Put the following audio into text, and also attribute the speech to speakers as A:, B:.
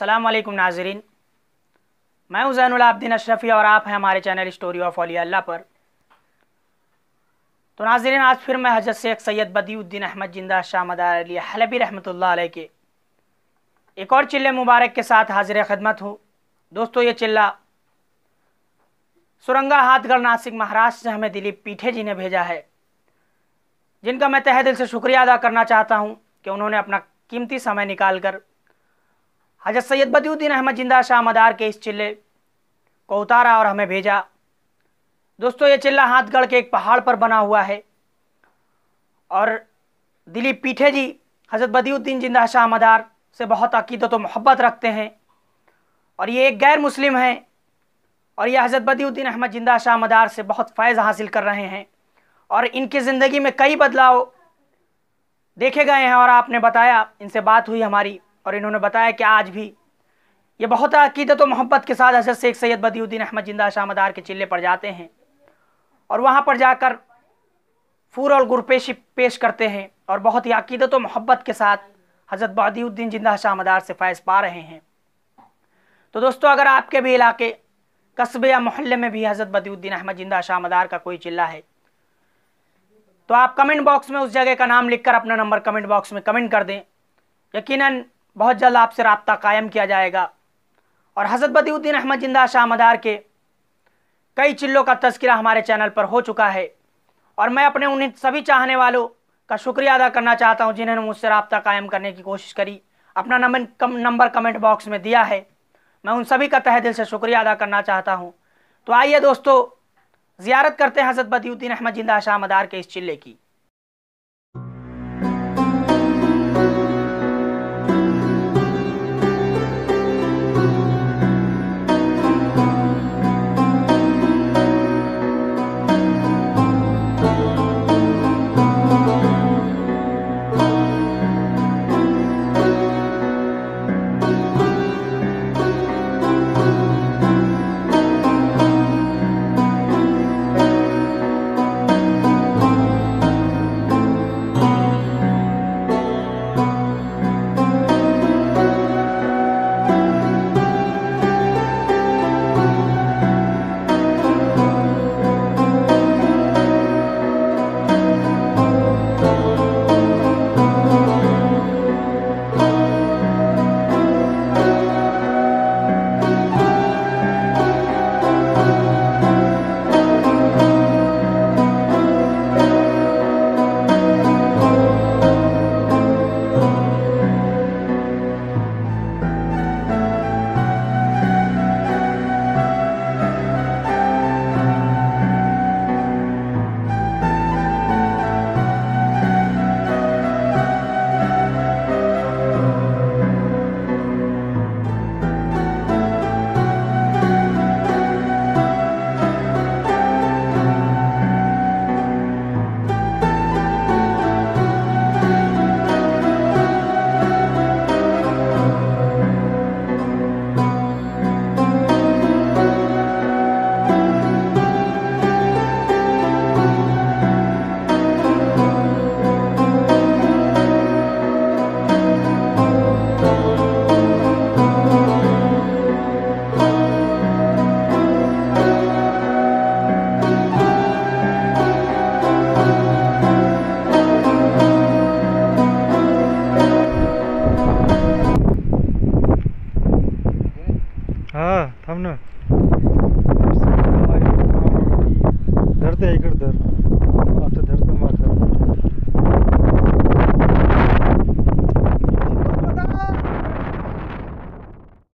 A: अस्सलाम वालेकुम नाज़रीन, मैं हूं ज़ैनुल आबिदीन अशरफ़ी और आप हैं हमारे चैनल स्टोरी ऑफ औलिया अल्लाह पर। तो नाज़रीन, आज फिर मैं हज़रत शेख सैयद बदिउद्दीन अहमद जिंदा शाह मदार अली हलबी रहमतुल्लाह अलैह के एक और चिल्ले मुबारक के साथ हाजिर खिदमत हूँ। दोस्तों, ये चिल्ला सुरंगा हाथगढ़ नासिक महाराष्ट्र से हमें दिलीप पीठे जी ने भेजा है, जिनका मैं तहे दिल से शुक्रिया अदा करना चाहता हूँ कि उन्होंने अपना कीमती समय निकाल कर हज़रत सैयद बदिउद्दीन अहमद जिंदा शाह मदार के इस चिल्ले को उतारा और हमें भेजा। दोस्तों, ये चिल्ला हाथगढ़ के एक पहाड़ पर बना हुआ है और दिलीप पीठे जी हज़रत बदिउद्दीन जिंदा शाह मदार से बहुत अकीदत व मोहब्बत रखते हैं और ये एक गैर मुस्लिम हैं और ये हज़रत बदिउद्दीन अहमद जिंदा शाह मदार से बहुत फ़ैज़ हासिल कर रहे हैं और इनकी ज़िंदगी में कई बदलाव देखे गए हैं। और आपने बताया, इनसे बात हुई हमारी और इन्होंने बताया कि आज भी ये बहुत अकीदत व मोहब्बत के साथ हज़रत शेख सैयद बदिउद्दीन अहमद जिंदा शाह मदार के चिल्ले पर जाते हैं और वहाँ पर जाकर फूल और गुरपेशी पेश करते हैं और बहुत ही अकीदत व मोहब्बत के साथ हज़रत बदिउद्दीन जिंदा शाह मदार से फ़ैज़ पा रहे हैं। तो दोस्तों, अगर आपके भी इलाके, कस्बे या मोहल्ले में भी हज़रत बदिउद्दीन अहमद जिंदा शाह मदार का कोई चिल्ला है तो आप कमेंट बॉक्स में उस जगह का नाम लिखकर अपना नंबर कमेंट बॉक्स में कमेंट कर दें। यकीनन बहुत जल्द आपसे रब्ता कायम किया जाएगा और हज़रत बदिउद्दीन अहमद जिंदा शाह मदार के कई चिल्लों का तज़किरा हमारे चैनल पर हो चुका है और मैं अपने उन सभी चाहने वालों का शुक्रिया अदा करना चाहता हूं जिन्होंने मुझसे रब्ता कायम करने की कोशिश करी, अपना नंबर कमेंट बॉक्स में दिया है। मैं उन सभी का तहे दिल से शुक्रिया अदा करना चाहता हूं। तो आइए दोस्तों, ज़ियारत करते हैं हज़रत बदिउद्दीन अहमद जिंदा शाह मदार के इस चिल्ले की।
B: हाँ थांब ना. धरते इकडे धर.